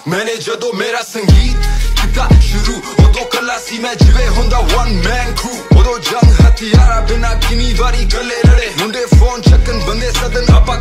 मैंने जदों मेरा संगीत किता शुरू उदों कला सी मैं जिवे हुंदा वन मैन क्रू उदों जंग हथियारा बिना किनी वारी गले लड़े मुंडे फोन चक्कन बंदे सदन आपा